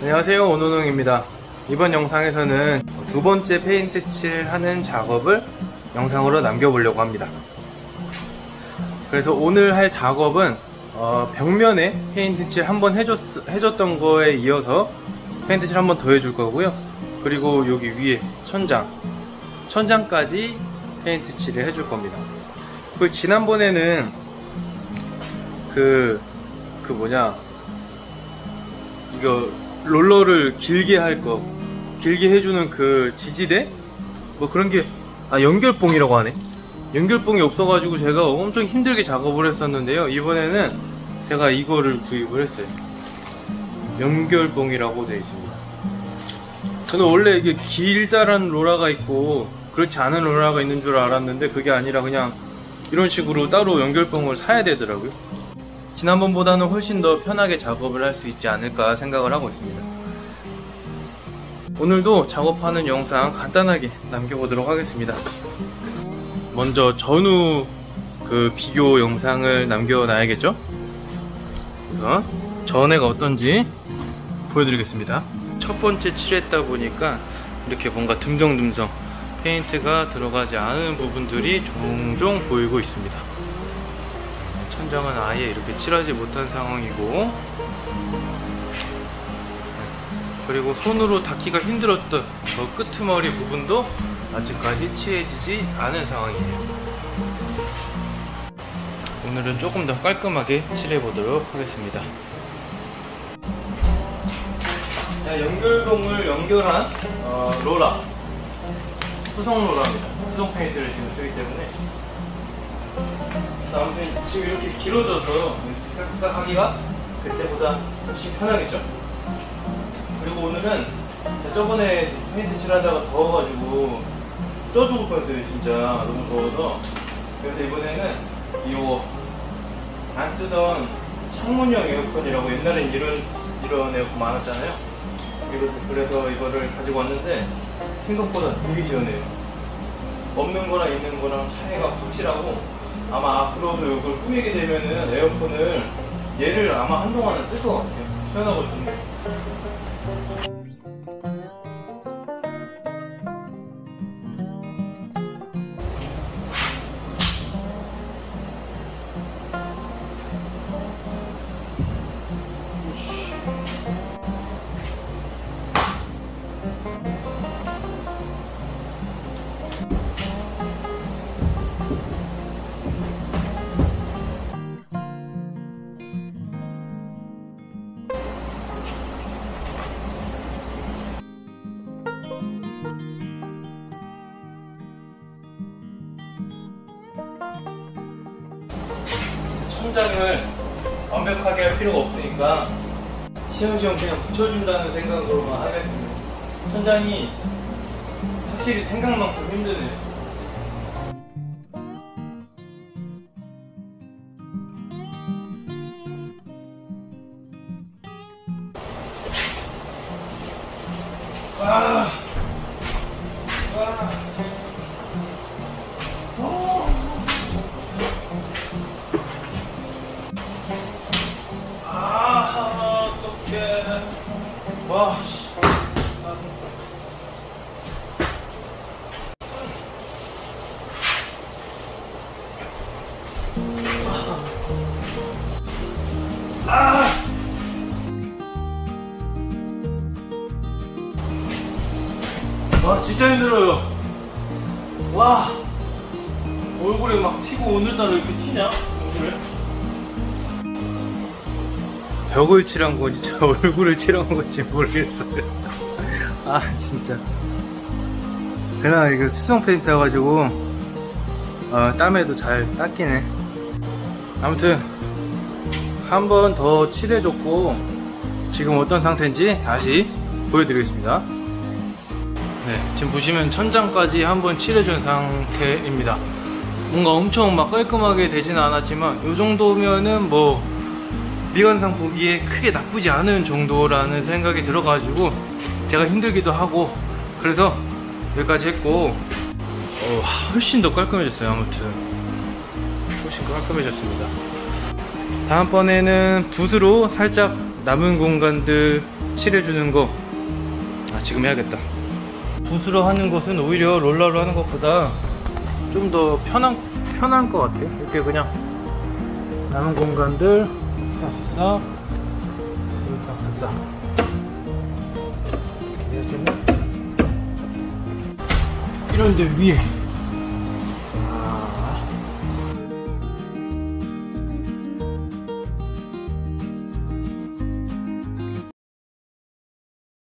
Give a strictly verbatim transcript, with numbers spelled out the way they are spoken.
안녕하세요, 오노농입니다. 이번 영상에서는 두 번째 페인트 칠 하는 작업을 영상으로 남겨보려고 합니다. 그래서 오늘 할 작업은 어, 벽면에 페인트 칠 한번 해줬, 해줬던 거에 이어서 페인트 칠 한번 더 해줄 거고요. 그리고 여기 위에 천장 천장까지 페인트 칠을 해줄 겁니다. 그 지난번에는 그, 그 뭐냐 이거 롤러를 길게 할 거, 길게 해주는 그 지지대? 뭐 그런 게, 아, 연결봉이라고 하네? 연결봉이 없어가지고 제가 엄청 힘들게 작업을 했었는데요. 이번에는 제가 이거를 구입을 했어요. 연결봉이라고 되어 있습니다. 저는 원래 이게 길다란 로라가 있고, 그렇지 않은 로라가 있는 줄 알았는데, 그게 아니라 그냥 이런 식으로 따로 연결봉을 사야 되더라고요. 지난번보다는 훨씬 더 편하게 작업을 할 수 있지 않을까 생각을 하고 있습니다. 오늘도 작업하는 영상 간단하게 남겨보도록 하겠습니다. 먼저 전후 그 비교 영상을 남겨놔야겠죠? 그래서 전해가 어떤지 보여드리겠습니다. 첫 번째 칠했다 보니까 이렇게 뭔가 듬성듬성 페인트가 들어가지 않은 부분들이 종종 보이고 있습니다. 천장은 아예 이렇게 칠하지 못한 상황이고, 그리고 손으로 닿기가 힘들었던 저 끄트머리 부분도 아직까지 칠해지지 않은 상황이에요. 오늘은 조금 더 깔끔하게 칠해보도록 하겠습니다. 자, 연결봉을 연결한 어, 로라, 수성 로라입니다. 수성 페인트를 지금 쓰기 때문에 아무튼 지금 이렇게 길어져서 쓱싹쓱싹 하기가 그때보다 훨씬 편하겠죠. 그리고 오늘은 저번에 페인트 칠하다가 더워가지고 떠 죽을 뻔했어요. 진짜 너무 더워서. 그래서 이번에는 이거 안 쓰던 창문형 에어컨이라고, 옛날엔 이런 이런 에어컨 많았잖아요. 그래서 이거를 가지고 왔는데 생각보다 되게 시원해요. 없는 거랑 있는 거랑 차이가 확실하고, 아마 앞으로도 이걸 꾸미게 되면은 에어컨을 얘를 아마 한동안은 쓸 것 같아요. 시원하고 좋네요. 천장을 완벽하게 할 필요가 없으니까 시험시험 그냥 붙여준다는 생각으로만 하겠습니다. 천장이 확실히 생각만큼 힘드네요. 아! 아! 와, 아! 와, 진짜 힘들어요. 와, 얼굴에 막 튀고, 오늘따라 이렇게 튀냐? 얼굴에? 벽을 칠한 건지 저 얼굴을 칠한 건지 모르겠어요. 아, 진짜 그냥 이거 수성 페인트 해가지고 어, 땀에도 잘 닦이네. 아무튼 한 번 더 칠해줬고 지금 어떤 상태인지 다시 보여드리겠습니다. 네, 지금 보시면 천장까지 한번 칠해준 상태입니다. 뭔가 엄청 막 깔끔하게 되지는 않았지만 이 정도면은 뭐 미관상 보기에 크게 나쁘지 않은 정도라는 생각이 들어가지고 제가 힘들기도 하고, 그래서 여기까지 했고 어, 훨씬 더 깔끔해졌어요. 아무튼 훨씬 깔끔해졌습니다. 다음번에는 붓으로 살짝 남은 공간들 칠해주는 거 아, 지금 해야겠다. 붓으로 하는 것은 오히려 롤러로 하는 것보다 좀 더 편한 편한 것 같아요. 이렇게 그냥 남은 공간들 싹싹싹 싹싹싹 이렇게 해주면 이런데 위에